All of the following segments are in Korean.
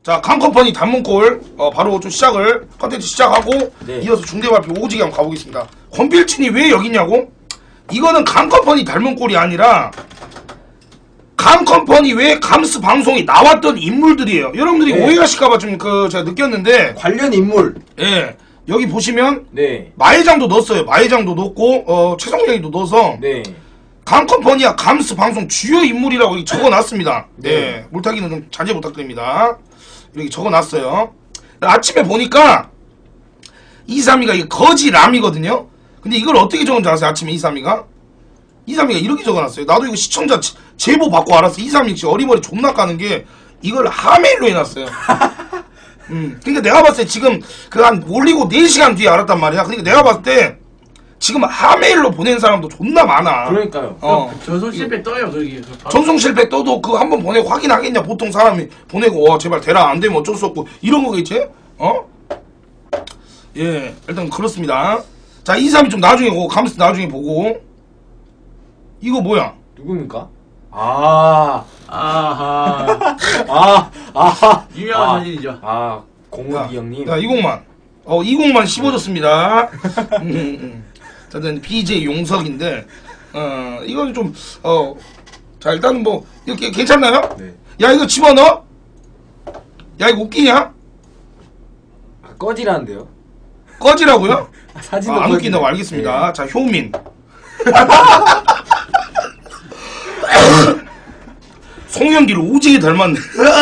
자, 강컴퍼니 단문골 바로 좀 시작을 컨텐츠 시작하고 네. 이어서 중대발표 오지게 한번 가보겠습니다. 권필진이 왜 여기 있냐고? 이거는 강컴퍼니 단문골이 아니라 강컴퍼니 외 감스 방송이 나왔던 인물들이에요. 여러분들이 네. 오해하실까봐 좀 제가 느꼈는데 관련 인물. 예. 여기 보시면 네. 마회장도 넣었어요. 마회장도 넣고 최성령이도 넣어서 네. 강컴퍼니와 감스 방송 주요 인물이라고 이렇게 적어놨습니다. 네. 네. 물타기는 좀 자제 부탁드립니다. 이렇게 적어놨어요. 아침에 보니까 232가 이게 거지람이거든요. 근데 이걸 어떻게 적은지 아세요? 아침에 232가 이렇게 적어놨어요. 나도 이거 시청자 제보 받고 알았어. 232씨 어리버리 존나 까는 게 이걸 하메일로 해놨어요. 그러니까 내가 봤을 때 지금 한 올리고 4시간 뒤에 알았단 말이야. 그러니까 내가 봤을 때 지금 하메일로 보낸 사람도 존나 많아. 그러니까요. 전송 실패 떠요. 저기 전송 실패 떠도 그거 한번 보내고 확인하겠냐. 보통 사람이 보내고 제발 대라 안 되면 어쩔 수 없고 이런 거겠지? 예, 일단 그렇습니다. 자, 232 좀 나중에 보고 감스 나중에 보고. 이거 뭐야? 누굽니까? 유명한 사진이죠. 공무기 형님. 야, 20만. 20만 씹어줬습니다. 자, BJ 용석인데, 이건 좀, 자, 일단 뭐, 이렇게 괜찮나요? 네. 야, 이거 집어넣어? 야, 이거 웃기냐? 꺼지라는데요? 꺼지라고요? 사진도 안 웃긴다고 알겠습니다. 네. 자, 효민. 송영기를 오지게 닮았네.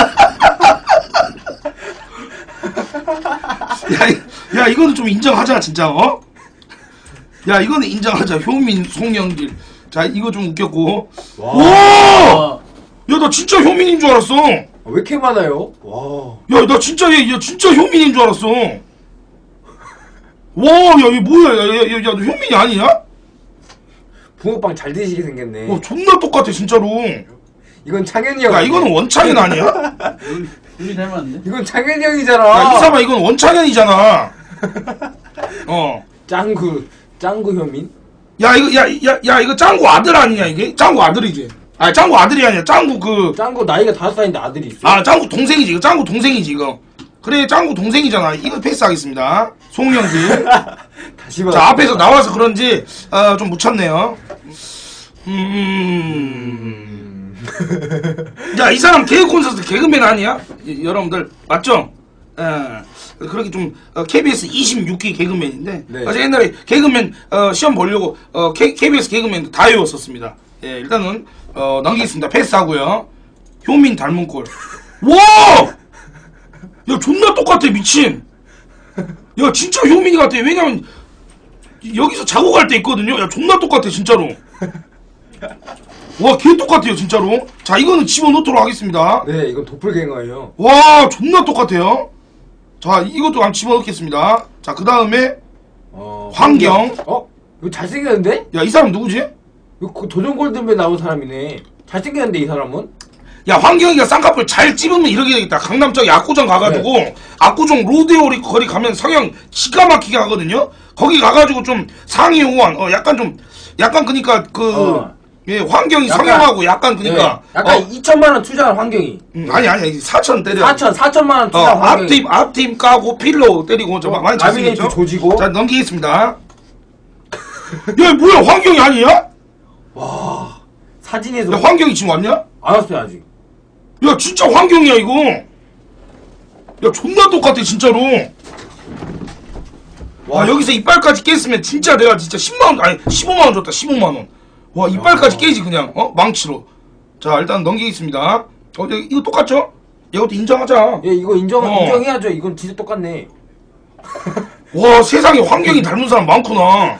야, 이거는 좀 인정하자, 진짜, 야, 이거는 인정하자. 효민, 송영길. 자, 이거 좀 웃겼고. 와! 야, 나 진짜 효민인 줄 알았어. 왜 이렇게 많아요? 와. 야, 나 진짜, 진짜 효민인 줄 알았어. 와, 야, 얘 뭐야? 야, 너 효민이 아니냐? 붕어빵 잘 드시게 생겼네. 존나 똑같아, 진짜로. 이건 창현이 형. 야, 이거는 원창현 아니야? 우리 닮았는데? 이건 창현이 형이잖아. 야, 이사마, 이건 원창현이잖아. 짱구 효민? 야, 이거 짱구 아들 아니냐, 이게? 짱구 아들이지. 아니, 짱구 아들이 아니야. 짱구 나이가 5살인데 아들이 있어. 짱구 동생이지. 이거 짱구 동생이지, 이거. 그래, 짱구 동생이잖아. 이거 패스하겠습니다. 송영길. 다시 봐. 자, 앞에서 나와서 그런지, 좀 묻혔네요. 야, 이 사람 개그 콘서트 개그맨 아니야? 여러분들, 맞죠? 그렇게 좀, KBS 26기 개그맨인데, 네. 제가 옛날에 개그맨, 시험 보려고, KBS 개그맨도 다 외웠었습니다. 예, 일단은, 넘기겠습니다. 패스하고요. 효민 닮은 꼴. 와! 야, 존나 똑같아, 미친! 야, 진짜 효민이 같아. 왜냐면, 여기서 자고 갈 때 있거든요? 야, 존나 똑같아, 진짜로. 와, 개 똑같아요, 진짜로. 자, 이거는 집어넣도록 하겠습니다. 네, 이건 도플갱어예요. 와, 존나 똑같아요. 자, 이것도 한번 집어넣겠습니다. 자, 그 다음에 황경. 이거 잘생겼는데? 야, 이 사람 누구지? 이거 도전 골든벨 나온 사람이네. 잘생겼는데, 이 사람은? 야, 황경이가 쌍꺼풀 잘 찝으면 이렇게 되겠다. 강남 쪽에 압구정 가가지고 네. 압구정 로데오 거리 가면 성형 기가 막히게 하거든요. 거기 가가지고 좀 상의 호환, 약간 그니까 예, 환경이 성형하고 약간 그니까 네. 약간 2천만원 투자한 환경이. 아니 4천 때려. 4천만원 투자한 환경이. 앞팀 까고 필로 때리고 좀 많이 잘생겼죠. 조지고. 자, 넘기겠습니다. 야, 뭐야, 환경이 아니야? 와, 사진에서. 야, 환경이 지금 왔냐? 안 왔어요 아직. 야, 진짜 환경이야 이거. 야, 존나 똑같아 진짜로. 와, 여기서 이빨까지 깼으면 진짜 내가 진짜 10만원 아니 15만원 줬다. 15만원. 와, 이빨까지 깨지 그냥 망치로. 자, 일단 넘기겠습니다. 이거 똑같죠? 이것도 인정하자. 예, 이거 인정해야죠. 이건 진짜 똑같네. 와, 세상에 환경이 닮은 사람 많구나.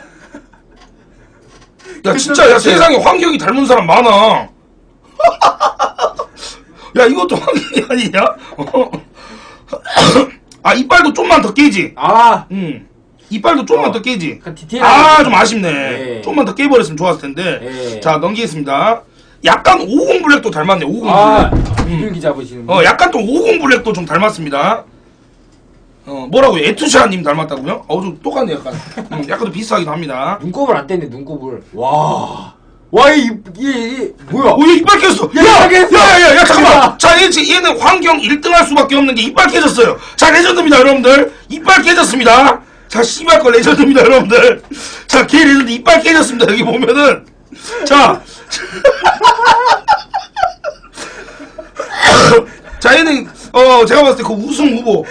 야, 진짜, 야, 세상에 환경이 닮은 사람 많아. 야, 이것도 환경이 아니냐? 이빨도 좀만 더 깨지. 이빨도 좀만 더 깨지. 좀 아쉽네. 네. 좀만 더 깨버렸으면 좋았을 텐데. 네. 자, 넘기겠습니다. 약간 50 블랙도 닮았네, 50 블랙. 비둘기 잡으시는 약간 또 50 블랙도 좀 닮았습니다. 뭐라고요? 에투샤님 닮았다고요? 좀 똑같네, 약간. 약간 좀 비슷하기도 합니다. 눈곱을 안 뗐네, 눈곱을. 와, 뭐야? 얘 이빨 깼어! 야, 잠깐만! 자, 얘는 환경 1등 할 수밖에 없는 게 이빨 깨졌어요. 자, 레전드입니다, 여러분들. 이빨 깨졌습니다. 자, 씨발 거 레전드입니다, 여러분들. 자, 걔 레전드 이빨 깨졌습니다. 여기 보면은. 자. 자, 얘는, 제가 봤을 때 그 우승 후보.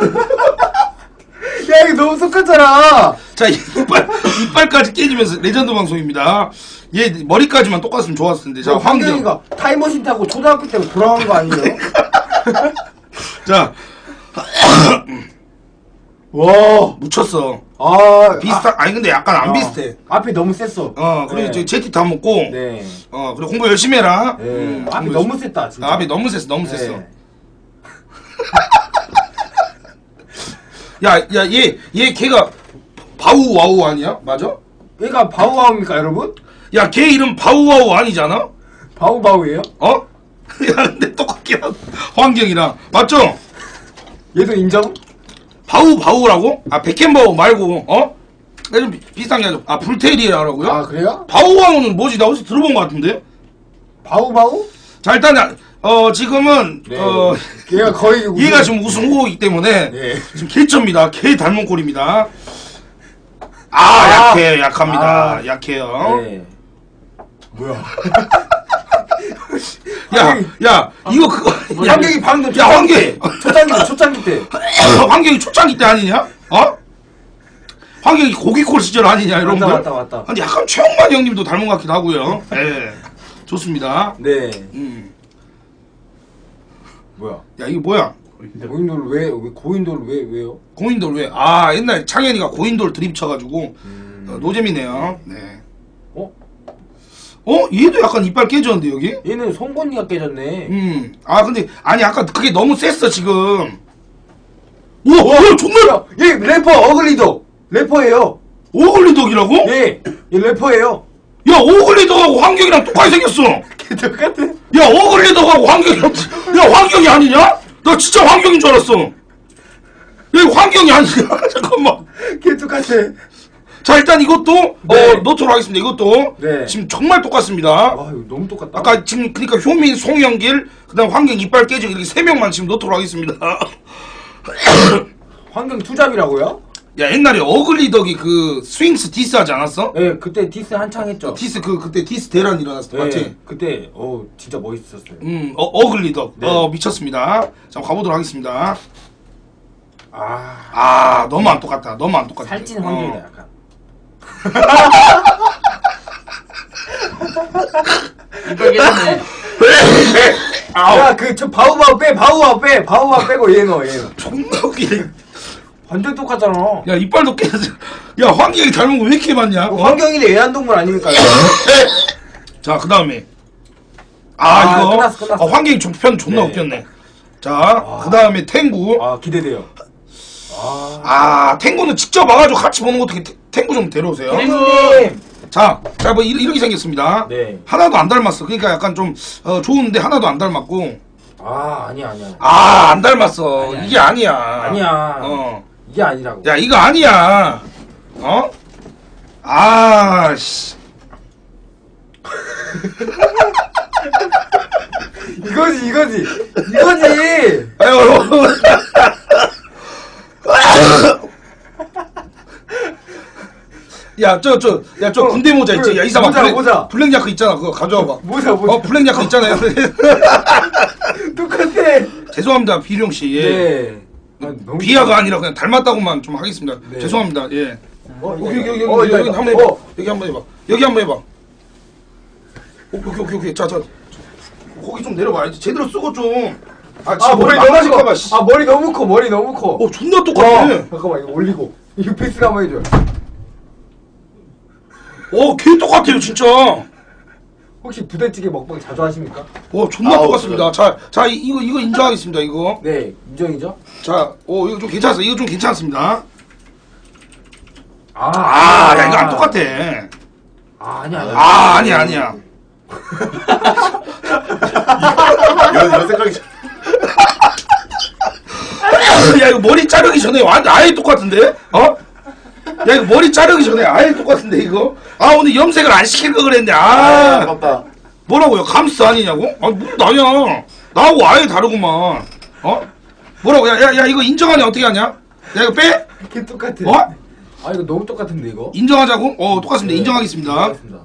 야, 이거 너무 똑같잖아. 자, 이빨까지 깨지면서 레전드 방송입니다. 얘 머리까지만 똑같으면 좋았을 텐데. 자, 환경. 황경이가 타임머신 타고 초등학교 때 돌아간 거 아니에요? 자, 와. 묻혔어. 아, 비슷한, 아니, 근데 약간 안 비슷해. 앞에 너무 셌어. 그리고 네. 저기 제티 다 먹고. 네. 그리고 공부 열심히 해라. 네. 앞에 공부 너무 셌다, 진짜. 앞이 너무 셌어, 너무 셌어. 네. 야, 걔가 바우와우 아니야? 맞아? 얘가 바우바우입니까, 여러분? 야, 걔 이름 바우와우 아니잖아? 바우바우예요? 어? 야, 근데 똑같긴 하다. 환경이랑. 맞죠? 얘도 인정? 바우라고? 아, 백햄버거 말고, 좀 비슷한 게 아니라, 불테리아라고요? 아, 그래요? 바우와우는 뭐지? 나 어디서 들어본 것 같은데? 바우바우? 자, 일단, 지금은, 네. 얘가 거의 얘가 지금 우승 후보이기 때문에, 네. 지금 개쩌입니다. 개 닮은 꼴입니다. 약해요, 약합니다. 아. 약해요. 네. 뭐야? 야, 이거 그거. 환경이 방금 야, 환경이. 초창기 때. 환경이 초창기 때 아니냐? 환경이 고기콜 시절 아니냐, 여러분들? 맞다. 아니, 약간 최영만 형님도 닮은 것 같기도 하고요. 네. 좋습니다. 네. 뭐야? 야, 이거 뭐야? 고인돌 왜요? 고인돌 왜? 옛날 창현이가 고인돌 드립 쳐가지고, 노잼이네요. 네. 얘도 약간 이빨 깨졌는데, 여기? 얘는 송곳니가 깨졌네. 근데, 아니, 아까 그게 너무 셌어, 지금. 우와, 존나! 얘 래퍼 어글리독. 래퍼예요. 오글리덕이라고? 얘 래퍼예요. 야, 오글리덕하고 환경이랑 똑같이 생겼어! 걔 똑같아. 야, 오글리덕하고 환경이랑, 야, 환경이 아니냐? 나 진짜 환경인 줄 알았어! 야, 이거 환경이 아니냐? 잠깐만. 걔 똑같아. 자, 일단 이것도, 네. 넣도록 하겠습니다. 이것도. 네. 지금 정말 똑같습니다. 아, 이거 너무 똑같다. 아까 지금, 그니까 효민, 송영길, 그 다음 환경 이빨 깨지고 이렇게 3명만 지금 넣도록 하겠습니다. 환경 투잡이라고요? 야, 옛날에 어글리덕이 그 스윙스 디스 하지 않았어? 네, 그때 디스 한창 했죠. 디스 그때 디스 대란 일어났을 때 네, 맞지? 그때 진짜 멋있었어요. 어글리덕. 네. 미쳤습니다. 자, 가보도록 하겠습니다. 아, 너무 안 똑같다. 너무 안 똑같다. 살찐 환경이다 약간. 이빨 깨졌네. 야, 저 바우바우 빼고 얘 넣어. 존나 웃기네. 완전 똑같잖아. 야, 이빨도 깨졌어. 야, 환경이 닮은 거 왜 이렇게 많냐? 환경인데 애완동물 아닙니까? 자, 그 다음에. 아, 이거. 끝났어. 환경이 편 존나 네. 웃겼네. 자, 그 다음에 탱구. 기대돼요. 탱구는 직접 와가지고 같이 보는 것도 탱구 좀 데려오세요. 형님. 자, 뭐 이렇게 생겼습니다. 네. 하나도 안 닮았어. 그러니까 약간 좀 좋은데 하나도 안 닮았고. 아니야. 안 닮았어. 아니야. 이게 아니야. 아니야. 이게 아니라고. 야, 이거 아니야. 씨. 이거지. 아유. 야, 저 군대 모자 있지? 야, 이사봐. 모자. 블랙 야크 있잖아. 그거 가져와봐. 모자. 블랙 야크 있잖아요. 똑같아. 죄송합니다, 비룡 씨. 예. 네. 너무 비하가 아니라 그냥 닮았다고만 좀 하겠습니다. 네. 죄송합니다. 예. 여기 이거. 한번 해봐. 여기 한번 해봐. 여기 한번 해봐. 오케이. 자. 거기 좀 내려봐야지. 제대로 쓰고 좀. 머리 망가질까봐. 머리 너무 커. 존나 똑같아. 잠깐만, 이거 올리고. 이거 패스를 한번 해줘요. 걔 똑같아요, 진짜. 혹시 부대찌개 먹방 자주 하십니까? 존나 똑같습니다. 자, 이거 인정하겠습니다, 이거. 네, 인정이죠? 자, 이거 좀 괜찮았어. 이거 좀 괜찮습니다. 야, 이거 안 똑같아. 아니야. 이런 생각이. 야, 이거 머리 자르기 전에 아예 똑같은데? 야, 이거 머리 자르기 전에 아예 똑같은데, 이거? 오늘 염색을 안 시킬 거 그랬네. 아깝다. 뭐라고요? 감스 아니냐고? 뭐 나야. 나하고 아예 다르구만. 어? 뭐라고? 야 이거 인정하냐 어떻게 하냐? 야 이거 빼? 걔 똑같아. 어? 아 이거 너무 똑같은데 이거? 인정하자고? 똑같습니다. 네. 인정하겠습니다. 똑같습니다.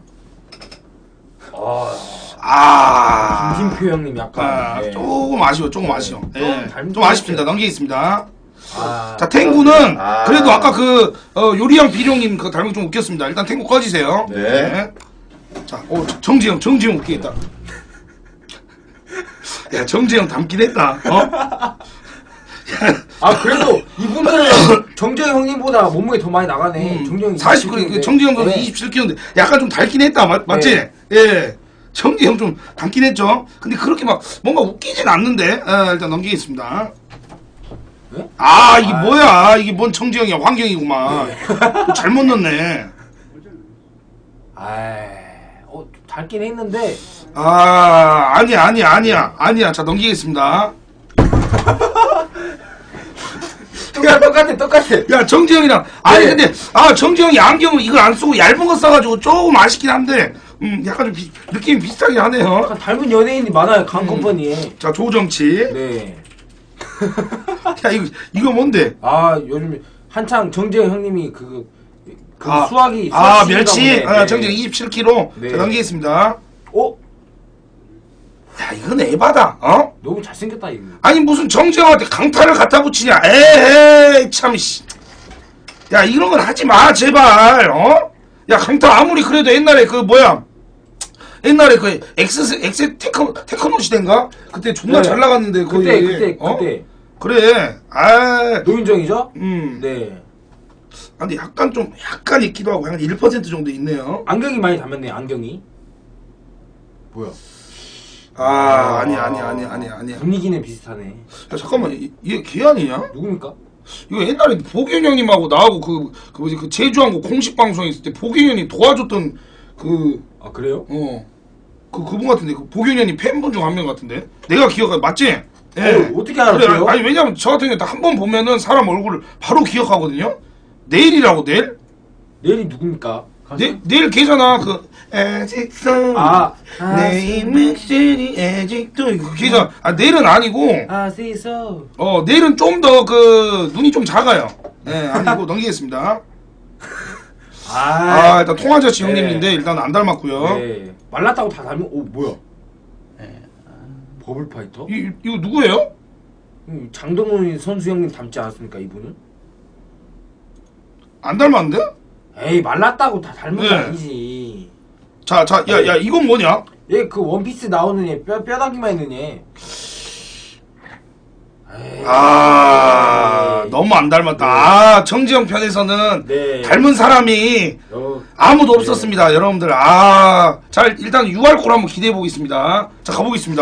김진표 형님 약간 네. 조금 아쉬워. 조금 아쉬워. 좀 아쉽습니다. 넘기겠습니다. 자 탱구는 그래도 아까 그 요리형 비룡님 그 닮은 좀 웃겼습니다. 일단 탱구 꺼지세요. 네. 자, 정지영 웃기겠다. 야 정지영 닮긴 했다. 그래도 이분들은 정재영 형님보다 몸무게 더 많이 나가네. 정재영이 40kg, 정지영 선수 27kg인데 약간 좀 닳긴 했다. 맞지? 네. 예. 정지영 좀 닮긴 했죠. 근데 그렇게 막 뭔가 웃기진 않는데 일단 넘기겠습니다. 네? 이게 뭐야? 이게 뭔 정지영이야? 환경이구만. 잘못 넣네. 좀 닳긴 했는데. 아니야. 자 넘기겠습니다. 똑같아. 야 정지영이랑 네. 근데 정지영이 안경을 이걸 안 쓰고 얇은 거 써가지고 조금 아쉽긴 한데 약간 좀 느낌이 비슷하긴 하네요. 약간 닮은 연예인이 많아요 강컴퍼니에. 자 조정치. 네. 야 이거 뭔데? 요즘 한창 정재영 형님이 그 수학이 멸치. 네. 정지영 27kg. 네. 자 넘기겠습니다. 야 이건 에바다. 너무 잘생겼다 이거. 아니 무슨 정지영한테 강타를 갖다 붙이냐? 에이 참 씨. 야 이런 건 하지 마 제발. 야 강타 아무리 그래도 옛날에 그 뭐야? 옛날에 그 엑스 테크노 시대인가? 그때 존나 잘 나갔는데 거의. 그때. 그래. 노윤정이죠? 네. 근데 약간 있기도 하고 한 1% 정도 있네요. 안경이 많이 닮았네 안경이. 뭐야? 아니야. 분위기는 비슷하네. 야 잠깐만 이게 걔 아니냐? 누굽니까? 이거 옛날에 보균 형님하고 나하고 그 뭐지 그 제주항구 공식 방송에 있을 때 보균 형님 도와줬던 그래요? 그분 같은데 그 보균 형님 팬분 중 한 명 같은데 내가 기억하 맞지? 예. 어떻게 알았어요? 그래, 아니 왜냐면 저 같은 경우에 한 번 보면은 사람 얼굴을 바로 기억하거든요. 내일이라고 내일? 내일이 누굽니까? 내일 걔잖아 아직도 내 목소리 아직도 그 걔잖아. 내일은 아니고 내일은 좀 더 눈이 좀 작아요. 아니고 넘기겠습니다. 일단 통아저씨 형님인데 일단 안 닮았고요. 네. 말랐다고 다 닮은. 뭐야? 버블파이터? 이거 누구예요? 장동훈 선수 형님 닮지 않았습니까 이분은? 안 닮았는데? 에이 말랐다고 다 닮은 거 네. 아니지. 자, 야, 이건 뭐냐? 얘 그 원피스 나오는 얘 뼈다귀만 있는 얘. 너무 안 닮았다. 정지영 편에서는 네. 닮은 사람이 아무도 없었습니다, 여러분들. 자, 일단 UR콜 한번 기대해 보겠습니다. 자, 가보겠습니다.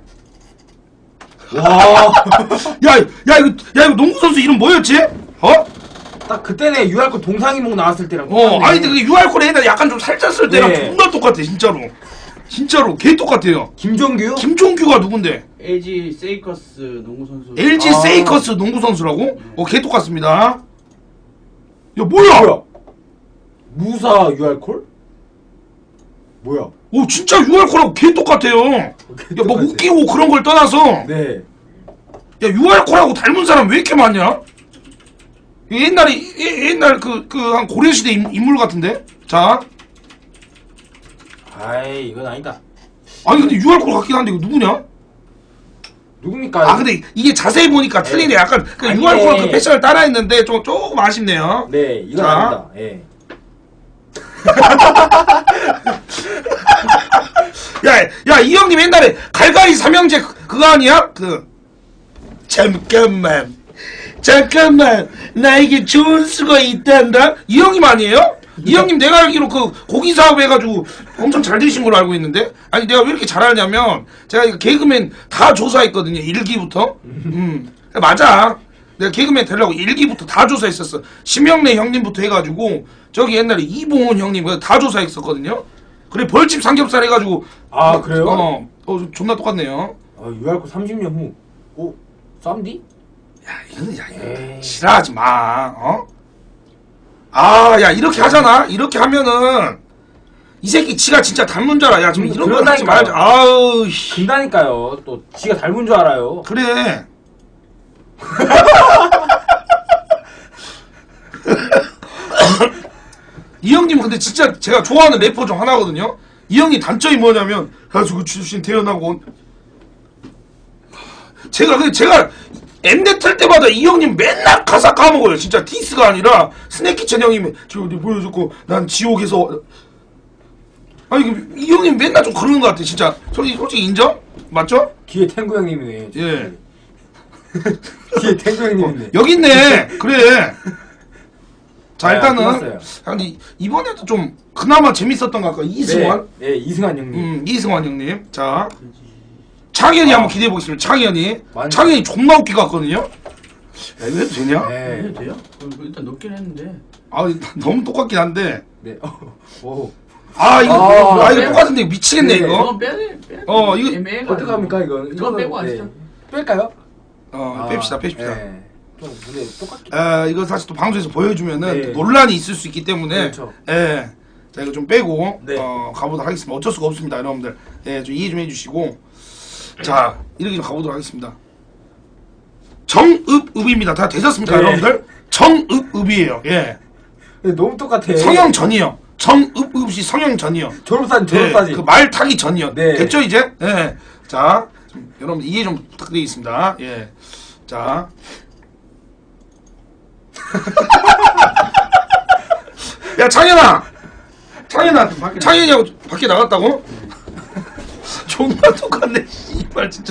와. 이거 농구 선수 이름 뭐였지? 딱 그때네 UR콜 동상이몽 나왔을 때랑 아니 근데 그 UR콜에 옛날에 약간 좀 살쪘을 때랑 네. 존나 똑같아, 진짜로 개 똑같아요. 김종규가 누군데? LG 세이커스 농구 선수. LG 세이커스 농구 선수라고? 개 똑같습니다. 야 뭐야? 무사 UR콜? 뭐야? 진짜 UR콜하고 개 똑같아요. 야 뭐 웃기고 그런 걸 떠나서 네. 야 UR콜하고 닮은 사람 왜 이렇게 많냐? 옛날 한 고려시대 인물 같은데? 자. 이건 아니다. 아니 근데 UR콜 같긴 한데 이거 누구냐? 누굽니까? 근데 이게 자세히 보니까 틀리네. 약간 그 UR콜 그 패션을 따라했는데 조금 아쉽네요. 네, 이건 아니다. 예. 야, 이 형님 옛날에 갈갈이 삼형제 그거 아니야? 잠깐만 나에게 좋은 수가 있단다? 이 형님 아니에요? 이 형님 내가 알기로 그 고기 사업 해가지고 엄청 잘 되신 걸로 알고 있는데? 아니 내가 왜 이렇게 잘 알냐면 제가 이거 개그맨 다 조사했거든요. 1기부터. 맞아. 내가 개그맨 되려고 1기부터 다 조사했었어. 심영래 형님부터 해가지고 저기 옛날에 이봉원 형님 다 조사했었거든요. 그래 벌집 삼겹살 해가지고. 그래요? 존나 똑같네요. UR콜 30년 후. 쌈디? 이거는 싫어하지 마. 야 이렇게 하잖아. 이렇게 하면은 이 새끼 지가 진짜 닮은 줄 알아. 야, 좀 이런 거 하지 그런다니까요. 말자. 아우, 씨. 근다니까요. 또 지가 닮은 줄 알아요. 그래. 이 형님 근데 진짜 제가 좋아하는 래퍼 중 하나거든요. 이 형님 단점이 뭐냐면 가지고 출신 태어나고 제가 엠넷 틀 때마다 이 형님 맨날 가사 까먹어요. 진짜 디스가 아니라 스네키천 형님이 저 어디 보여줬고 난 지옥에서 아니 이 형님 맨날 좀 그러는 것 같아. 진짜 솔직히 인정? 맞죠? 뒤에 탱구 형님이네. 예. 뒤에 탱구 형님이네. 여기 있네. 그래. 자, 네, 일단은 끝났어요. 근데 이번에도 좀 그나마 재밌었던 것 같고 이승환. 네, 이승환 형님. 이승환 형님. 자, 창현이 한번 기대해 보겠습니다. 창현이. 맞네. 창현이 존나 웃기 같거든요. 야, 이거 해도 되냐? 네. 해도 돼요? 일단 높긴 했는데. 아, 너무 똑같긴 한데. 네. 오. 이거 네. 똑같은데 이거 미치겠네 네. 이거. 이건 빼야 이거 애매해가지고. 어떻게 합니까 이거? 이건 빼고 하시죠. 뺄까요? 뺍시다. 네. 좀 근데 똑같게. 이거 사실 또 방송에서 보여주면은 네. 논란이 있을 수 있기 때문에. 그렇죠. 예. 자, 이거 좀 빼고 네. 가보도록 하겠습니다. 어쩔 수가 없습니다, 여러분들. 예, 좀 이해 좀 해주시고. 자, 이렇게 좀 가보도록 하겠습니다. 정읍읍입니다. 다 되셨습니까, 네. 여러분들? 정읍읍이에요. 예. 근데 너무 똑같아. 성형전이요. 정읍읍이 성형전이요. 졸업사진. 그 말 타기 전이요. 네. 됐죠, 이제? 예. 자, 여러분 이해 좀 부탁드리겠습니다. 예. 자. 야, 창현아! 창현이하고 밖에 나갔다고? 존나 똑같네, 이말 진짜.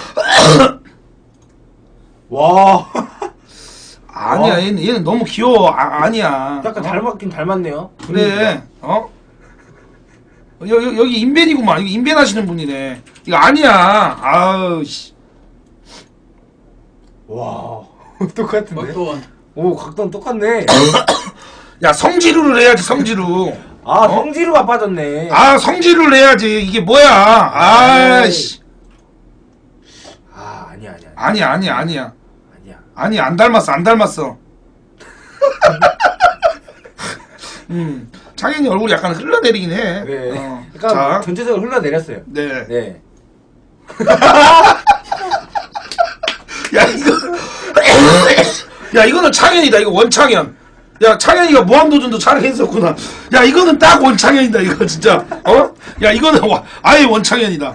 와. 아니야, 얘는 너무 귀여워. 아니야. 약간 닮았긴 닮았네요. 그래, 여기 인벤이구만. 이거 인벤 하시는 분이네. 이거 아니야. 아우, 씨. 와. 똑같은데? 또한. 오, 각도는 똑같네. 야, 성지루를 해야지, 성지루. 성지루가 빠졌네. 성지루를 해야지. 이게 뭐야. 아이씨. 아니야. 아니야, 안 닮았어. 창현이 얼굴이 약간 흘러내리긴 해. 네. 자, 그러니까 전체적으로 흘러내렸어요. 네. 네. 야, 이거는 창현이다. 이거 원창현. 야, 창현이가 무한도전도 촬영했었구나. 야, 이거는 딱 원창현이다. 이거 진짜. 야, 이거는 아예 원창현이다.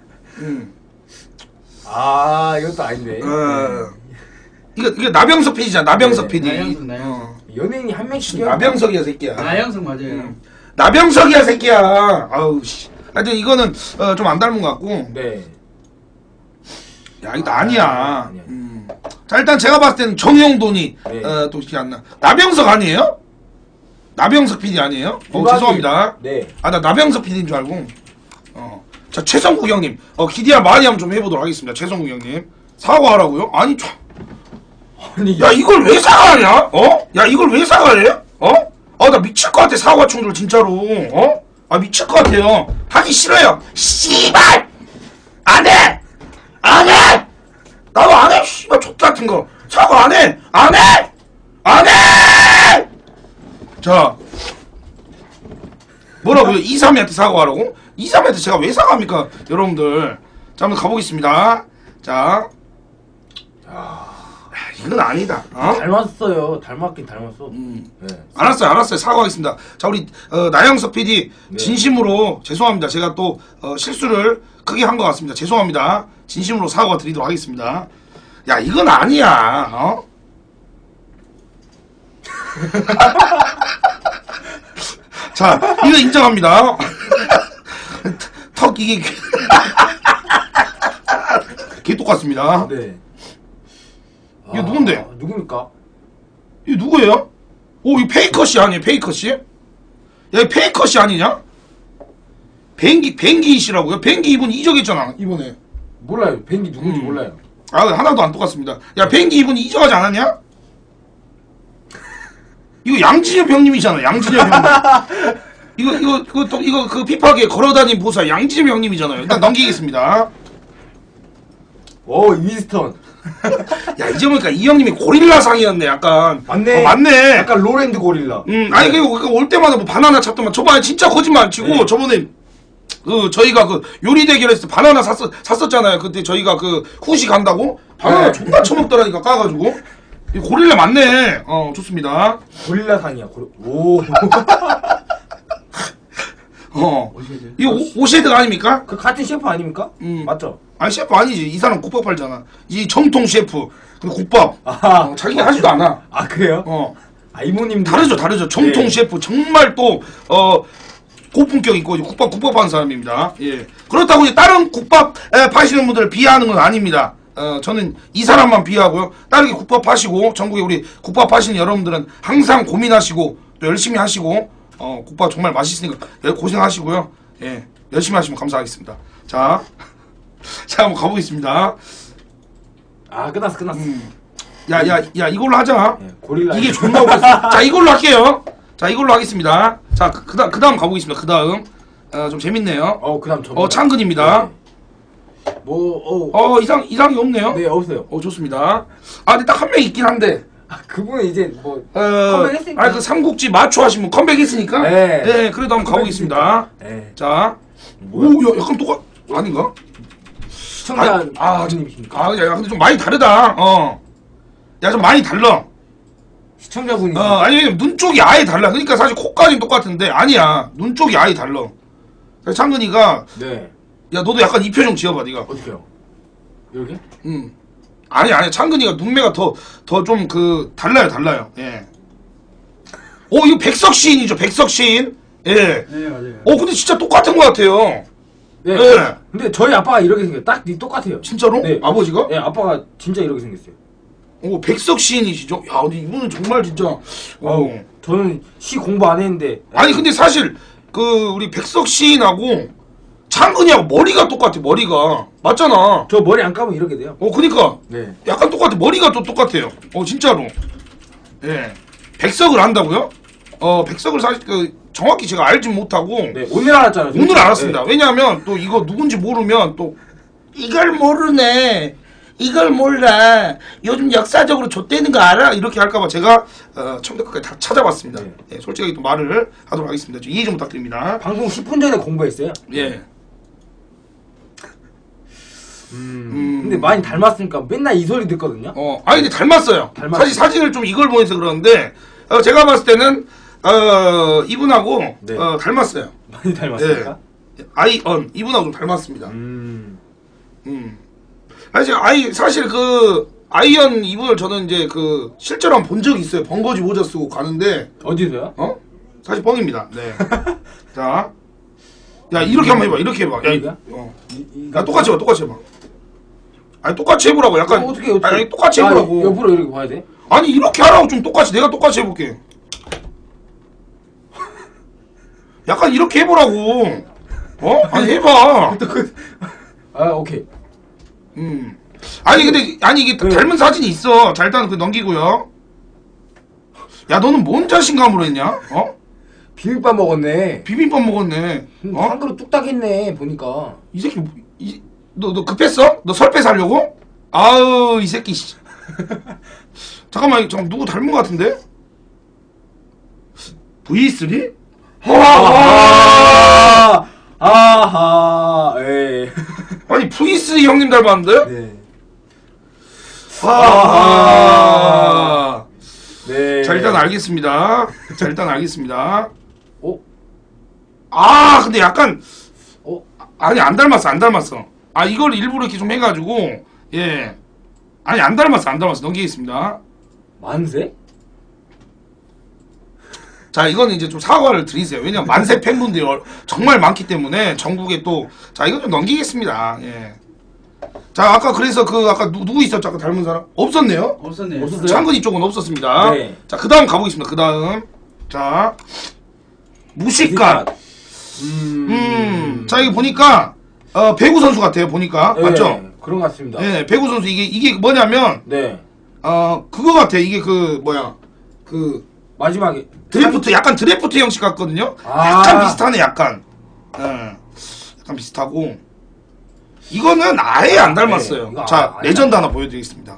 이것도 아닌데. 이거 나병석 PD잖아. 나병석 PD. 나영석. 연예인이 한 명씩. 나병석이야, 새끼야. 나영석 맞아요. 나병석이야, 새끼야. 아우 씨. 하여튼 이거는 좀 안 닮은 것 같고. 네. 야, 이거 아니야. 아니야. 자, 일단 제가 봤을 때는 정영돈이 네. 또 기억 안 나. 나병석 아니에요? 나병석 PD 아니에요? 죄송합니다. 네. 나 나병석 PD인 줄 알고. 자, 최성국 형님. 기대야 많이 한번 좀 해보도록 하겠습니다. 최성국 형님. 사과하라고요? 아니, 야, 이걸 왜 사과하냐? 야, 이걸 왜 사과해? 나 미칠 것 같아, 사과 충돌, 진짜로. 미칠 것 같아요. 하기 싫어요. 씨발! 안 해! 안 해! 나도 안 해! 씨발, 족같 같은 거. 사과 안 해! 안 해! 안 해! 자. 뭐라고요? 232한테 사과하라고? 232한테 제가 왜 사과합니까? 여러분들. 자, 한번 가보겠습니다. 자. 이건 아니다. 닮았어요. 닮았긴 닮았어. 네. 알았어요. 사과하겠습니다. 자, 우리 나영석 PD 네. 진심으로 진심으로 죄송합니다. 제가 또 실수를 크게 한 것 같습니다. 죄송합니다. 진심으로 사과드리도록 하겠습니다. 야, 이건 아니야. 자, 이거 인정합니다. 턱 이게 개 똑같습니다. 네. 이거 누군데? 누굽니까? 이거 누구예요? 이거 페이커씨 아니에요? 페이커씨? 야, 이거 페이커씨 아니냐? 뱅기씨라고요? 뱅기 이분 이적했잖아, 이번에. 몰라요. 뱅기 누군지 몰라요. 하나도 안 똑같습니다. 야, 뱅기 이분이 이적하지 않았냐? 이거 양진엽 형님이잖아, 양진엽 형님. 이거 그 피파계 걸어다닌 보사 양진엽 형님이잖아요. 일단 넘기겠습니다. 윈스턴. 야 이제 보니까 이 형님이 고릴라상이었네 약간. 맞네. 맞네. 약간 로랜드 고릴라. 아니 그올 때마다 뭐 바나나 찾더만 저번에 진짜 거짓말 치고 네. 저번에 그 저희가 그 요리 대결했을 때 바나나 샀었잖아요. 그때 저희가 그 후시 간다고 바나나 네. 존나 처먹더라니까 까가지고. 이 고릴라 맞네. 좋습니다. 고릴라상이야. 오. 오시게 이거 오셰드가 아닙니까? 그 같은 셰프 아닙니까? 맞죠? 아니 셰프 아니지. 이 사람 국밥 팔잖아. 이 정통 셰프. 근데 국밥. 아, 자기가 하지도 않아. 아 그래요? 이모님 다르죠. 정통 네. 셰프 정말 또 고품격 있고 국밥 하는 사람입니다. 예. 그렇다고 이제 다른 국밥 파시는 분들을 비하하는 건 아닙니다. 저는 이 사람만 비하고요. 다르게 국밥 파시고 전국에 우리 국밥 파시는 여러분들은 항상 고민하시고 또 열심히 하시고 국밥 정말 맛있으니까 고생하시고요. 예. 열심히 하시면 감사하겠습니다. 자, 한번 가보겠습니다. 아 끝났어. 야 이걸로 하자. 네, 고릴라. 이게 존나 웃겼어. 자 이걸로 할게요. 자 이걸로 하겠습니다. 자 그다음 가보겠습니다. 그다음 좀 재밌네요. 그다음 저. 창근입니다. 뭐 이상이 없네요. 네 없어요. 좋습니다. 근데 딱 한 명 있긴 한데. 그분은 이제 뭐 컴백했으니까. 그 삼국지 마초 하신 분 컴백했으니까. 네. 네, 그래도 한번 가보겠습니다. 네. 자, 뭐야? 야, 약간 아닌가? 시청자 님이십니까? 야, 근데 좀 많이 다르다. 야, 좀 많이 달라. 시청자분이. 아니, 왜냐면 눈 쪽이 아예 달라. 그러니까 사실 코까지는 똑같은데, 아니야. 눈 쪽이 아예 달라. 그래서 창근이가, 네. 야, 너도 약간 이 표정 지어봐, 네가. 어떻게요? 이렇게? 아니, 창근이가 눈매가 더 좀 달라요. 예. 이거 백석시인이죠, 백석시인. 예. 네 맞아요. 근데 진짜 똑같은 것 같아요. 네. 네. 근데 저희 아빠가 이렇게 생겨요. 딱 똑같아요. 진짜로? 네. 아버지가? 네, 아빠가 진짜 이렇게 생겼어요. 백석시인이시죠? 야, 근데 이분은 정말 진짜. 저는 시 공부 안 했는데. 아니, 근데 사실, 우리 백석시인하고 창근이하고 머리가 똑같아, 머리가. 맞잖아. 저 머리 안 감으면 이렇게 돼요. 그니까. 네. 약간 똑같아. 머리가 또 똑같아요. 진짜로. 예. 백석을 안다고요? 백석을 사실, 정확히 제가 알진 못하고. 네, 오늘 알았잖아요. 오늘 알았습니다. 왜냐하면 또 이거 누군지 모르면 또 이걸 모르네. 이걸 몰라. 요즘 역사적으로 좆되는 거 알아? 이렇게 할까봐 제가 처음부터 끝까지 다 찾아봤습니다. 네. 예, 솔직하게 또 말을 하도록 하겠습니다. 좀 이해 좀 부탁드립니다. 방송 10분 전에 공부했어요. 예. 근데 많이 닮았으니까 맨날 이 소리 듣거든요. 아니 근데 닮았어요. 닮았어요. 사실 사진을 좀 이걸 보내서 그러는데 제가 봤을 때는 이분하고 네. 닮았어요. 많이 닮았습니까? 예. 이분하고 좀 닮았습니다. 사실 아이언 이분을 저는 이제 실제로 한번 본 적이 있어요. 번거지 모자 쓰고 가는데 어디서요? 사실 뻥입니다. 네. 자, 야 이렇게 한번 해봐. 이렇게 해봐. 여기가? 야 똑같이 해봐. 아니 똑같이 해보라고. 약간 어떻게 아니 똑같이 해보라고. 옆으로 이렇게 봐야 돼? 아니 이렇게 하라고. 좀 똑같이 내가 똑같이 해볼게. 약간 이렇게 해보라고. 아니 해봐. 오케이. 아니 근데 이게 닮은 사진이 있어. 자 일단 넘기고요. 야 너는 뭔 자신감으로 했냐? 비빔밥 먹었네. 비빔밥 먹었네. 한 그릇 뚝딱 했네 보니까. 이 새끼 너 급했어? 너 설 빼서 하려고? 아우 이 새끼 씨. 잠깐만 누구 닮은 것 같은데? V3? 아하, 에이. 아니 V3 형님 닮았는데? 네. 아하. 네. 자 일단 알겠습니다. 근데 약간 아니 안 닮았어. 이걸 일부러 이렇게 좀 해가지고 예. 아니 안 닮았어. 넘기겠습니다. 만세? 자 이거는 이제 좀 사과를 드리세요. 왜냐면 만세 팬분들이 정말 많기 때문에 전국에 또 자 이건 좀 넘기겠습니다. 예. 자 아까 그래서 아까 누구 있었죠? 아까 닮은 사람? 없었네요. 없었네요. 창근이 쪽은 없었습니다. 네. 자 그다음 가보겠습니다. 자 무식갓. 자 이거 보니까 배구 선수 같아요. 보니까 네, 맞죠? 그런 것 같습니다. 네, 배구 선수 이게 뭐냐면 네. 그거 같아. 이게 마지막에 드래프트 약간 드래프트 형식 같거든요. 아. 약간 비슷하네. 약간. 예. 약간 비슷하고. 이거는 아예 안 닮았어요. 이거 자, 레전드 하나 보여드리겠습니다.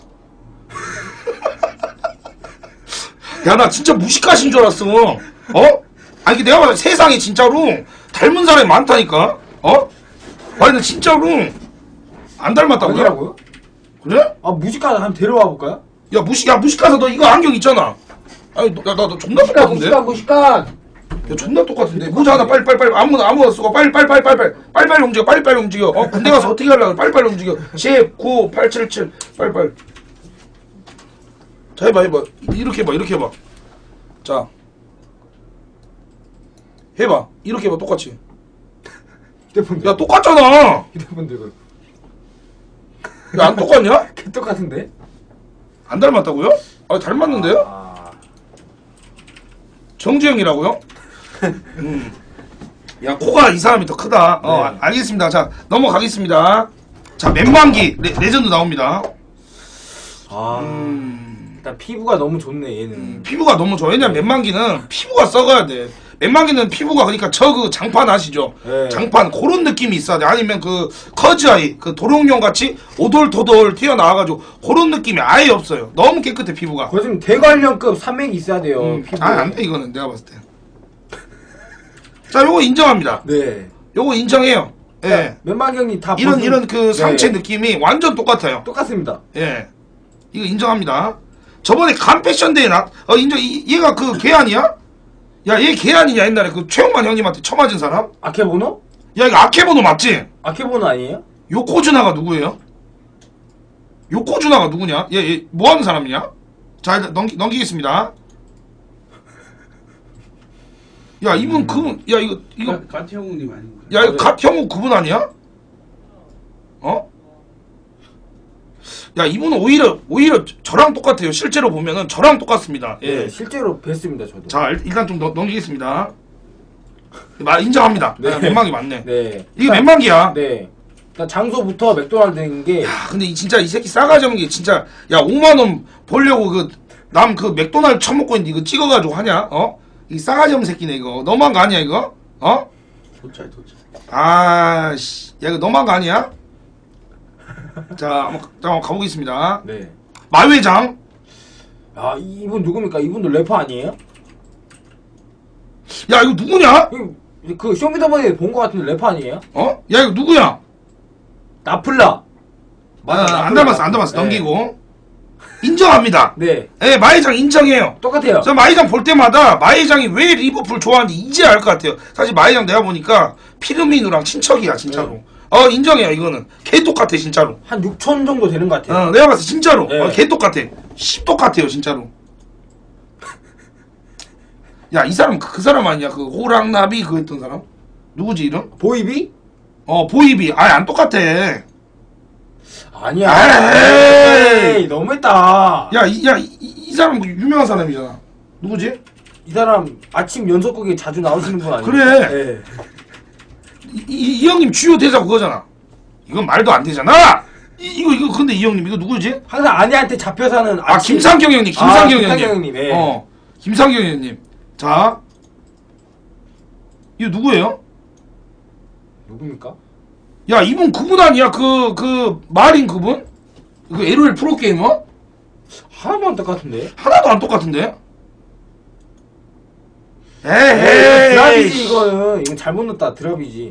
야, 나 진짜 무식하신 줄 알았어. 아니, 내가 봤을 때 세상에 진짜로 닮은 사람이 많다니까? 아니, 나 진짜로 안 닮았다고요? 아니라고요? 그래? 아 무식하다 한번 데려와 볼까요? 야, 무식하서 너 이거 안경 있잖아. 아니, 너 존나 똑같은데? 무식한. 야, 존나 똑같은데. 모자 하나 빨리 아무나 쓰고 빨리 움직여. 빨리 움직여. 군대 가서 어떻게 하려고 빨리 움직여. 10, 9, 8, 7, 7 빨리. 자, 해봐. 이렇게 해봐. 자. 해봐. 이렇게 해봐, 똑같이. 휴대폰 야, 똑같잖아. 휴대폰 들고. 야, 안 똑같냐? 똑같은데? 안 닮았다고요? 아, 닮았는데요? 아... 정주영이라고요? 야, 코가 이 사람이 더 크다. 네. 알겠습니다. 자, 넘어가겠습니다. 자, 맨만기 레전드 나옵니다. 일단 피부가 너무 좋네 얘는. 피부가 너무 좋아. 왜냐면 맨만기는 피부가 썩어야 돼. 맨만기는 피부가 그러니까 그 장판 아시죠? 네. 장판 그런 느낌이 있어야 돼. 아니면 그 커즈아이 그 도룡령 같이 오돌토돌 튀어나와가지고 그런 느낌이 아예 없어요. 너무 깨끗해 피부가. 거의 지금 대관령급 산맥이 있어야 돼요. 피부에. 안 돼 이거는 내가 봤을 때. 자, 요거 인정합니다. 네. 요거 인정해요. 예. 맨만경이 다 이런 그 상체 네. 느낌이 완전 똑같아요. 똑같습니다. 예. 이거 인정합니다. 저번에 간 패션데이 인정. 얘가 그 걔 아니야? 야, 얘 걔 아니냐 옛날에 그 최영만 형님한테 처맞은 사람? 아케보노? 야, 이거 아케보노 맞지? 아케보노 아니에요? 요코즈나가 누구예요? 요코즈나가 누구냐? 얘 뭐하는 사람이냐? 자, 일단 넘기겠습니다. 야, 이분 그분, 야, 이거 가태형님 아닌가요? 야, 이거 갓형우 그분 아니야? 야, 이분은 오히려 저랑 똑같아요. 실제로 보면은 저랑 똑같습니다. 예. 네, 실제로 뵀습니다 저도. 자, 일단 좀 넘기겠습니다. 인정합니다. 네. 맨망이 맞네. 네. 이게 맨망이야. 네. 일단 장소부터 맥도날드인 게. 야, 근데 진짜 이 새끼 싸가지 없는 게 진짜 야, 5만 원 벌려고 남 맥도날드 처먹고 있는데 이거 찍어가지고 하냐? 이 싸가지 없는 새끼네 이거. 너무한 거 아니야 이거? 도착. 아씨, 야 이거 너무한 거 아니야? 자, 한번 가보겠습니다. 네. 마회장. 아 이분 누굽니까? 이분도 래퍼 아니에요? 야, 이거 누구냐? 그 쇼미더머니 본 거 같은데 래퍼 아니에요? 야, 이거 누구야? 나플라. 맞아, 안 닮았어. 네. 넘기고. 인정합니다. 네. 예, 마회장 인정해요. 똑같아요. 저 마회장 볼 때마다 마회장이 왜 리버풀 좋아하는지 이제 알 것 같아요. 사실 마회장 내가 보니까 피르미누랑 친척이야 진짜로. 네. 인정해요 이거는. 개 똑같아 진짜로. 한 6천 정도 되는 것 같아요. 내가 봤을 때 진짜로. 네. 개 똑같아. 똑같아요 진짜로. 야, 이 사람 그 사람 아니야? 그 호랑나비 그거 했던 사람? 누구지 이름? 보이비? 보이비. 아예 안 똑같아. 아니야. 에이, 너무했다. 야, 이 사람 유명한 사람이잖아. 누구지? 이 사람 아침 연속극에 자주 나오시는 분 아니에요? 그래. 네. 이 형님 주요 대사 그거잖아. 이건 말도 안 되잖아. 이거 근데 이 형님 이거 누구지? 항상 아내한테 잡혀 사는 김상경 형님. 김상경 김상경 형님. 형님. 네. 김상경 형님. 자, 이거 누구예요? 누굽니까? 야, 이분 그분 아니야? 그 마린 그분? 그 LOL 프로게이머? 하나도 안 똑같은데? 하나도 안 똑같은데? 드랍이지 이거는. 이건 잘못 넣었다. 드랍이지.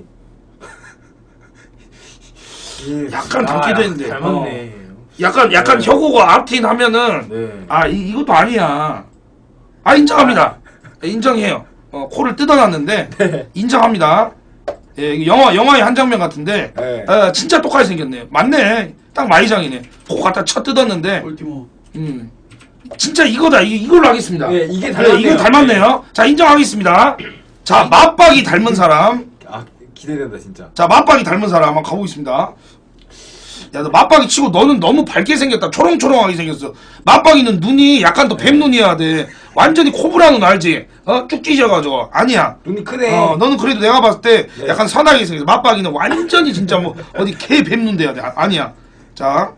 약간 닮기도 했는데. 닮았네. 약간 네. 혁오가 앞틴 하면은 네. 이것도 아니야. 인정합니다. 인정해요. 코를 뜯어놨는데 네. 인정합니다. 예, 이거 영화의 한 장면 같은데 네. 진짜 똑같이 생겼네. 맞네. 딱 마이장이네. 코 갖다 쳐 뜯었는데 볼티모. 진짜 이거다. 이걸로 하겠습니다. 네, 이게 그래, 닮았네요. 이거 닮았네요. 자, 인정하겠습니다. 자, 맞박이 닮은 사람. 기대된다 진짜. 자, 맞박이 닮은 사람 한번 가보겠습니다. 야, 너 맞박이 치고 너는 너무 밝게 생겼다. 초롱초롱하게 생겼어. 맞박이는 눈이 약간 더 뱀눈이어야 돼. 완전히 코브라 눈 알지? 쭉 찢어가지고. 아니야. 눈이 크네. 너는 그래도 내가 봤을 때 네. 약간 선하게 생겼어. 맞박이는 완전히 진짜 뭐 어디 개 뱀눈 돼야 돼. 아니야. 자.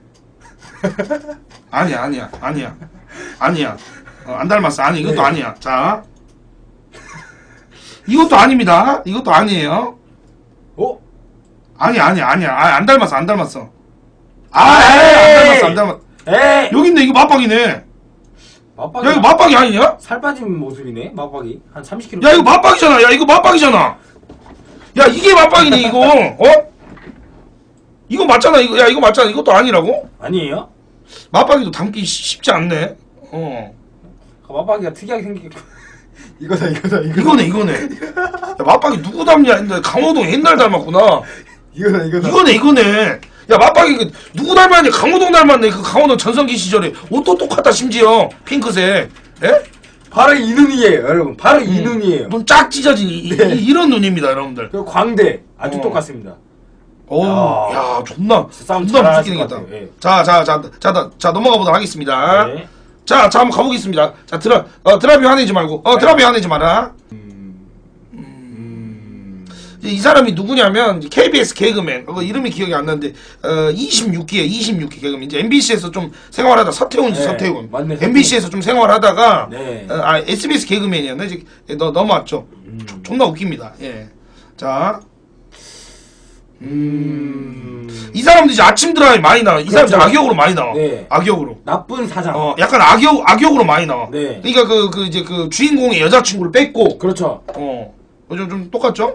아니야. 안 닮았어. 아니, 이것도 네. 아니야. 자. 이것도 아닙니다. 이것도 아니에요. 아니야. 안 닮았어. 안 닮았어. 안 닮았어. 에이. 여기 있네. 이거 맞박이네. 맞박이. 야, 이거 맞박이 아니냐? 살 빠진 모습이네. 맞박이 한 30kg. 야, 이거 맞박이잖아. 야, 이거 맞박이잖아. 야, 이게 맞박이네, 이거. 어? 이거 맞잖아. 이거. 야, 이거 맞잖아. 이것도 아니라고? 아니에요? 맞박이도 담기 쉽지 않네. 어. 맞박이가 특이하게 생기겠고. 이거다. 이거네. 야, 맞박이 누구 닮냐 했는데 강호동 옛날 닮았구나. 이거다. 이거네. 야, 맞박이 그 누구 닮았냐? 강호동 닮았네. 그 강호동 전성기 시절에 옷도 똑같다 심지어 핑크색. 예? 바로 이 눈이에요, 여러분. 바로 이 눈이에요. 눈 쫙 찢어진 이런 눈입니다, 여러분들. 그 광대 아주 똑같습니다. 오, 야, 존나 싸움 무섭게 잘하실 것 생겼다. 같아요. 예. 자, 넘어가 보도록 하겠습니다. 네. 자, 한번 가보겠습니다. 자, 드라비 화내지 말고, 드라비 화내지 마라. 이 사람이 누구냐면 KBS 개그맨, 이름이 기억이 안 나는데 26기 개그맨. 이제 MBC에서 좀 생활하다 서태훈. 맞네, MBC에서 좀 생활하다가 네. SBS 개그맨이었나 이제 넘어왔죠. 존나 웃깁니다. 예. 자. 이 사람도 이제 아침 드라마에 많이 나와. 이 사람도 그렇죠. 악역으로 많이 나와. 네. 악역으로. 나쁜 사장. 약간 악역으로 많이 나와. 네. 그러니까 이제 그 주인공의 여자친구를 뺐고. 그렇죠. 좀 똑같죠?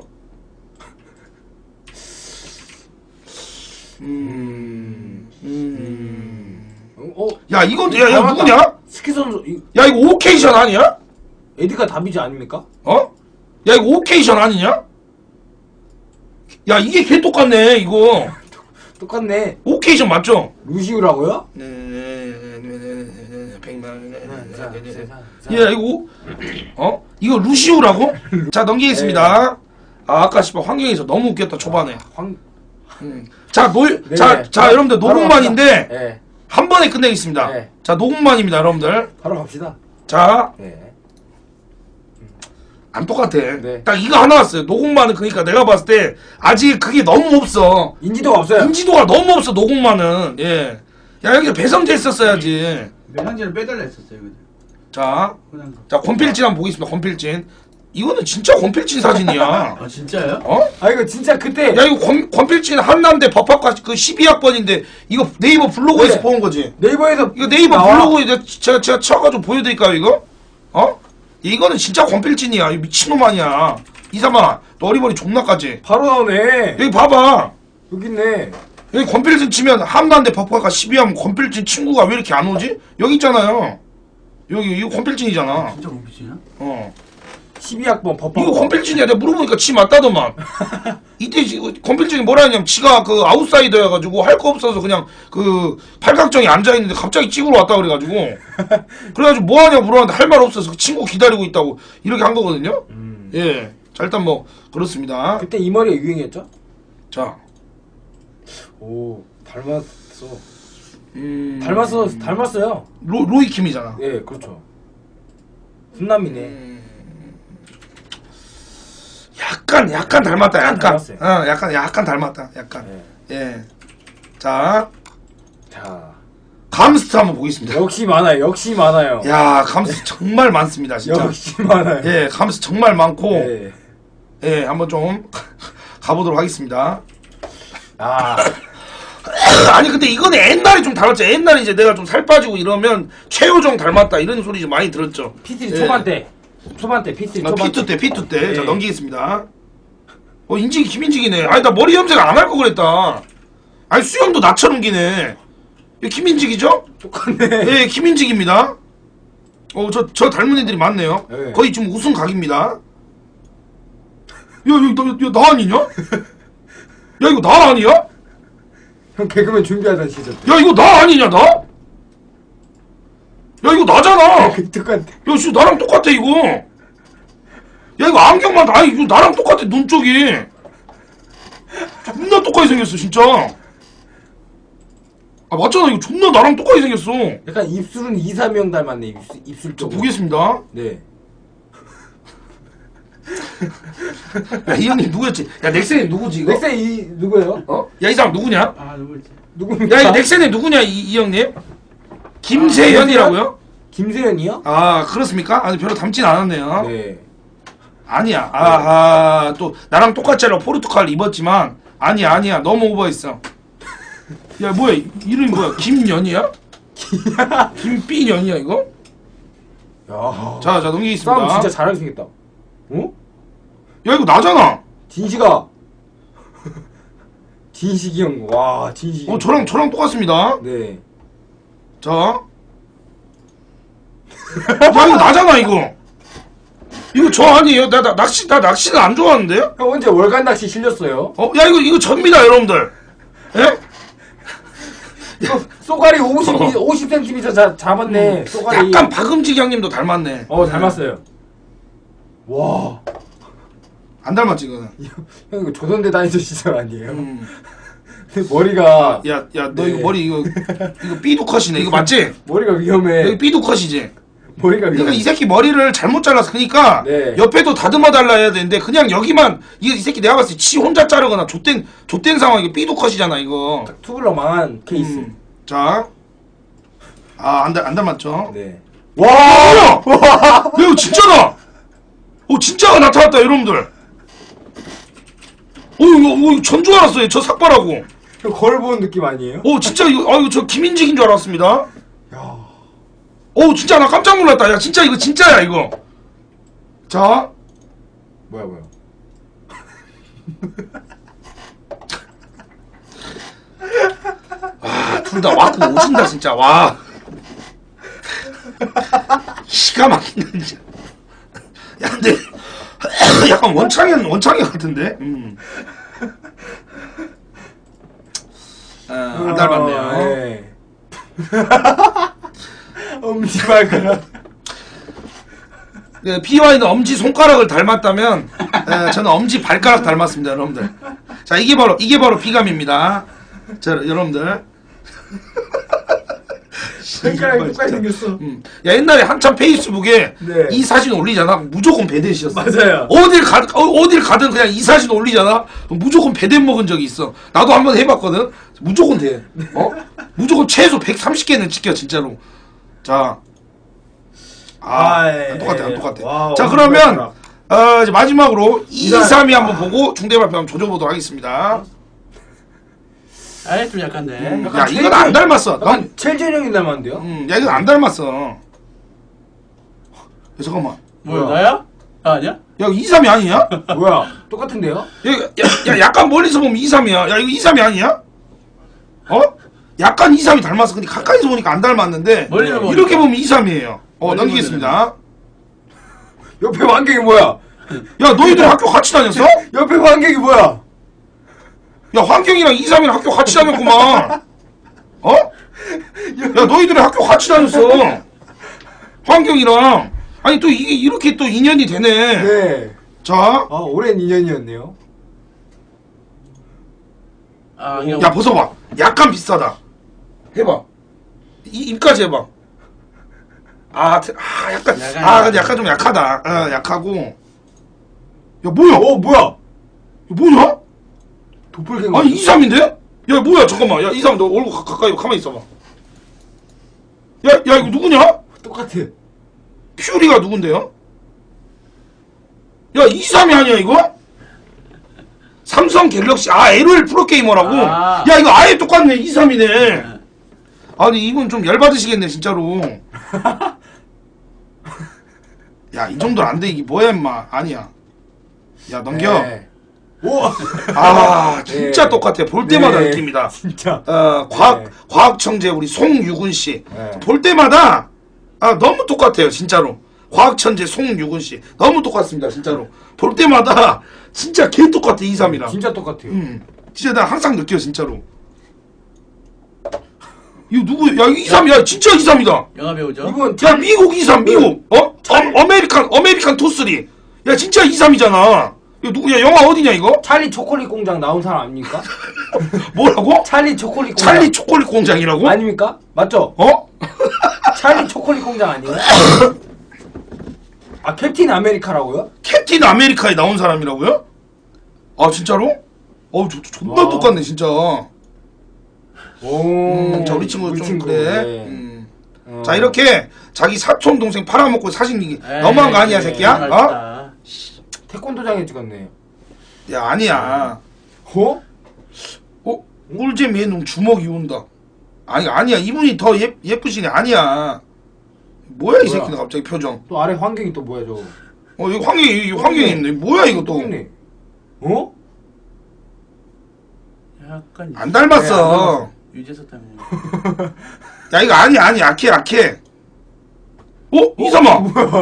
야, 이건 이거 누구냐? 스키 선수 야, 이거 오케이션 아니야? 에디가 답이지 아닙니까? 야, 이거 오케이션 아니냐? 야, 이게 개 똑같네, 이거. 똑같네. 오케이션 맞죠? 루시우라고요? 야, 이거 이거 루시우라고? 자, 넘기겠습니다. 아까 씨발 환경에서 너무 웃겼다 초반에. 자, 자, 여러분들 녹음만인데 네. 한 번에 끝내겠습니다. 네. 자, 녹음만입니다, 여러분들. 바로 갑시다. 자, 네. 안 똑같아. 네. 딱 이거 하나 왔어요. 녹음만은 그러니까 내가 봤을 때 아직 그게 너무 없어. 인지도가 없어요. 인지도가 너무 없어, 녹음만은. 예. 야, 여기서 배성재 했었어야지. 현재는 빼달라 했었어요. 자, 권필진 한번 보겠습니다. 권필진. 이거는 진짜 권필진 사진이야. 아 진짜요? 아 이거 진짜 그때. 야, 이거 권필진 한남대 법학과 그 12학번인데 이거 네이버 블로그에서 네. 본 거지. 네이버에서 이거 네이버 나와. 블로그에 제가 쳐가지고 보여드릴까요, 이거? 이거는 진짜 권필진이야. 이 미친놈 아니야. 이사마, 너 어리버리 존나까지. 바로 나오네. 여기 봐봐. 여기 있네. 여기 권필진 치면 한남대 법학과 12하면 권필진 친구가 왜 이렇게 안 오지? 여기 있잖아요. 여기 이거 권필진이잖아. 진짜 공피지나? 12학번 법학과. 이거 권필진이야. 내가 물어보니까 지 맞다더만. 이때 권필진이 뭐라 했냐면 지가 그 아웃사이더여가지고 할 거 없어서 그냥 그 팔각정에 앉아있는데 갑자기 찍으러 왔다 그래가지고 그래가지고 뭐하냐 물어봤는데 할 말 없어서 그 친구 기다리고 있다고 이렇게 한 거거든요. 예. 자, 일단 뭐 그렇습니다. 그때 이 머리가 유행했죠? 자. 오 닮았어. 닮았어요. 로이킴이잖아. 예, 그렇죠. 훈남이네. 약간 닮았다. 약간. 닮았어요. 약간 닮았다. 약간. 예. 예. 자. 자, 감스트 한번 보겠습니다. 역시 많아요. 야, 감스 정말 많습니다, 진짜. 역시 많아요. 예, 감스 정말 많고. 예. 예, 한번 좀 가보도록 하겠습니다. 아니 근데 이거는 옛날에 좀 닮았죠. 옛날에 이제 내가 좀 살 빠지고 이러면 최효정 닮았다 이런 소리 좀 많이 들었죠. 피트 예. 초반 때 피트 초반 때. 피투 때. 예. 자, 넘기겠습니다. 인직이 김인직이네. 아니, 나 머리 염색 안 할 거 그랬다. 아니, 수염도 나처럼 기네. 이거 김인직이죠? 똑같네. 예, 김인직입니다. 저 닮은 애들이 많네요. 예. 거의 지금 우승 각입니다. 나 아니냐? 야, 이거 나 아니야? 형 개그맨 준비하던 시절. 야, 이거 나 아니냐, 나? 야, 이거 나잖아. 똑같아. 야, 씨, 나랑 똑같아, 이거. 야, 이거 안경만, 이거 나랑 똑같아, 눈 쪽이. 존나 똑같이 생겼어, 진짜. 맞잖아, 이거 존나 나랑 똑같이 생겼어. 약간 입술은 이삼형 닮았네. 입술 쪽. 보겠습니다. 네. 야, 이 형님 누구였지? 야, 넥센이 누구지, 이거? 넥센 누구예요? 야, 이 사람 누구냐? 아 누구지? 누굽니까? 야, 이 넥센이 누구냐, 이 형님? 김세현이라고요? 김세현이요? 아, 그렇습니까? 아니, 별로 닮진 않았네요. 네. 아니야. 또 나랑 똑같이 하려고 포르투갈 입었지만 아니야 너무 오버했어. 야 뭐야 이름이 뭐야? 김연이야? 김삐연이야 이거? 야. 자 넘기겠습니다. 싸움 진짜 잘하게 생겼다. 어? 야 이거 나잖아. 진시가. 진식이 형. 와 진식이. 저랑 똑같습니다. 네. 자. 야 이거 나잖아 이거. 이거 저 아니에요? 나 낚시는 안 좋아하는데요? 형 언제 월간 낚시 실렸어요? 야 이거 접니다 여러분들. 예? 이거 쏘가리 50cm 잡았네. 쏘가리. 약간 박음직 형님도 닮았네. 닮았어요. 와. 안 닮았지 이거는. 형 이거 조선대 다니던 시절 아니에요? 머리가. 야 너 네. 이거 머리 이거 삐두 컷이네. 이거 맞지? 머리가 위험해. 여기 삐두 컷이지. 머리가 위험해. 그러니까 이 새끼 머리를 잘못 잘라서 그러니까 네. 옆에도 다듬어 달라 해야 되는데 그냥 여기만 이 새끼 내가 봤을 때 지 혼자 자르거나 좆된 상황이 삐두 컷이잖아 이거. 투블럭 망한 케이스. 자. 안 닮았죠? 네. 와! 뭐야! 야, 이거 진짜다! 진짜가 나타났다, 여러분들! 이거 전 줄 알았어요, 저 삭발하고. 형 거울 보는 느낌 아니에요? 진짜 이거 저 김인직인 줄 알았습니다. 야. 진짜 나 깜짝 놀랐다. 야, 진짜 이거 진짜야, 이거. 자. 뭐야. 둘 다 왔고 오신다, 진짜. 와. 기가 막힌다, 진짜. 야, 근데, 약간 원창이 같은데? 안 닮았네요. 네. 엄지발가락. PY는 엄지 손가락을 닮았다면, 저는 엄지 발가락 닮았습니다, 여러분들. 자, 이게 바로 비감입니다. 자, 여러분들. 손가락이 똑같이 생겼어. 야, 옛날에 한참 페이스북에 네. 이 사진 올리잖아. 무조건 배댓이었어. 맞아요. 어딜 가든 그냥 이 사진 올리잖아. 무조건 배댓 먹은 적이 있어. 나도 한번 해봤거든. 무조건 돼. 무조건 최소 130개는 찍혀, 진짜로. 자. 예. 안 똑같아. 와우, 자, 그러면, 이제 마지막으로 2, 3위 한번 보고 중대 발표 한번 조져보도록 하겠습니다. 좀 약간데. 야, 이건 안 닮았어. 넌, 첼전 형이 닮았는데요? 야, 이건 안 닮았어. 야, 잠깐만. 뭐야, 나야? 아니야? 야, 2, 3위 아니냐? 뭐야? 똑같은데요? 야, 약간 멀리서 보면 2, 3이야. 야, 이거 2, 3이 아니야? 약간 2, 3이 닮았어. 근데 가까이서 보니까 안 닮았는데. 멀리서 보니까. 이렇게 보면 2, 3이에요. 넘기겠습니다. 옆에 관객이 뭐야? 야, 너희들 학교 같이 다녔어? 옆에 관객이 뭐야? 야, 환경이랑 2, 3이랑 학교 같이 다녔구만. 야, 너희들이 학교 같이 다녔어. 환경이랑. 아니, 또 이게 이렇게 또 인연이 되네. 네. 자. 오랜 인연이었네요. 그냥. 야, 벗어봐. 약간 비슷하다. 해봐. 입까지 해봐. 약간. 근데 약간 좀 약하다. 약하고. 야, 뭐야? 뭐야? 뭐냐? 도플갱어. 아니 2, 3인데? 야 뭐야 잠깐만. 야 2, 3 너 얼굴 가까이 가만히 있어봐. 야 이거 누구냐? 똑같아. 퓨리가 누군데요? 야 2, 3이 아니야 이거? 삼성 갤럭시 LOL 프로게이머라고? 야 이거 아예 똑같네. 2, 3이네. 아니 이분 좀 열받으시겠네 진짜로. 야 이 정도는 안돼. 이게 뭐야 임마. 아니야. 야 넘겨. 네. 오. 진짜 네. 똑같아. 볼 때마다 네. 느낍니다. 진짜. 과학청재 우리 송유군 씨. 네. 볼 때마다 너무 똑같아요, 진짜로. 과학천재 송유군 씨. 너무 똑같습니다, 진짜로. 볼 때마다 진짜 개 똑같아, 2, 3이랑. 진짜 똑같아요. 진짜 나 항상 느껴, 진짜로. 이거 누구? 야, 이거 2, 3, 야, 진짜 2, 3이다. 영화 배우죠? 이건 야, 미국 2, 3, 미국. 어메리칸 투3. 야, 진짜 2, 3이잖아. 이거 누구야? 영화 어디냐, 이거? 찰리 초콜릿 공장 나온 사람 아닙니까? 뭐라고? 찰리 초콜릿 공장. 찰리 초콜릿 공장이라고? 아닙니까? 맞죠? 찰리 초콜릿 공장 아니에요? 캡틴 아메리카라고요? 캡틴 아메리카에 나온 사람이라고요? 진짜로? 존나 와. 똑같네, 진짜. 오. 자, 우리 친구 좀 친구, 그래. 네. 자, 이렇게 자기 사촌 동생 팔아먹고 사진 이기 너무한 거 아니야, 새끼야? 태권도장에 찍었네. 야, 아니야. 어? 꿀잼 예능 주먹이 운다. 아니 아니야 이분이 더 예쁘시네. 아니야. 뭐야 이 새끼는 갑자기 표정. 또 아래 환경이 또 뭐야 저거? 이거 환경이 있네. 뭐야 이거 또. 있네. 어? 약간 안 닮았어. 유재석 때문에. 야 이거 아니야 약해. 이삼아.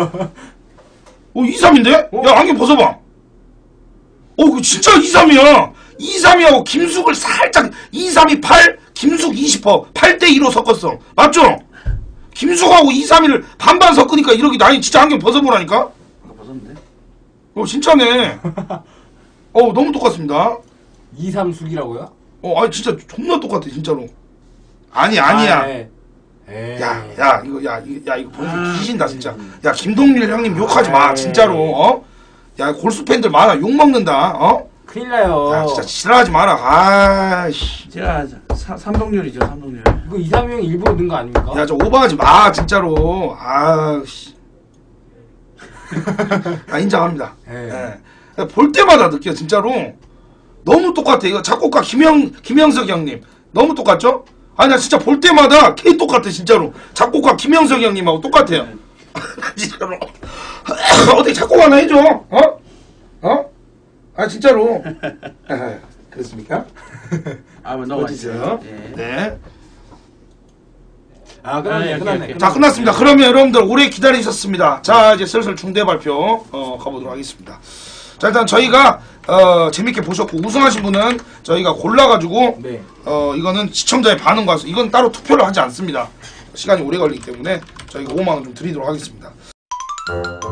이삼인데? 야 안경 벗어봐. 그거 진짜 이삼이야. 이삼이하고 김숙을 살짝 2-3-2-8 김숙 20% 8대2로 섞었어. 맞죠? 김숙하고 2-3-1을 반반 섞으니까 이렇게 나이 진짜 안경 벗어보라니까? 아까 벗었는데? 진짜네. 너무 똑같습니다. 2-3숙이라고요? 아니 진짜 존나 똑같아 진짜로. 아니야. 야 이거 벌써 뒤진다 진짜. 야 김동률 형님 욕하지 마 진짜로. 야 골수 팬들 많아 욕 먹는다. 큰일 나요. 야 진짜 지랄하지 마라. 아이씨. 제가 삼동률이죠 삼동률. 이거 2-3 형이 일부러 넣은 거 아닙니까? 야 저 오버하지 마 진짜로. 아씨. 인정합니다. 예. 볼 때마다 느껴 진짜로. 너무 똑같아. 이거 작곡가 김영석 형님 너무 똑같죠? 아니 나 진짜 볼 때마다 K 똑같아 진짜로. 작곡가 김영석 형님하고 똑같아요. 진짜로. 어떻게 작곡 하나 해줘? 진짜로. 그렇습니까? 넘어가시죠. 네. 끝났네. 자 끝났습니다. 그러면 여러분들 오래 기다리셨습니다. 자 이제 슬슬 중대 발표 가보도록 하겠습니다. 자 일단 저희가 재밌게 보셨고 우승하신 분은 저희가 골라가지고 이거는 시청자의 반응과 이건 따로 투표를 하지 않습니다. 시간이 오래 걸리기 때문에 저희가 5만원 좀 드리도록 하겠습니다.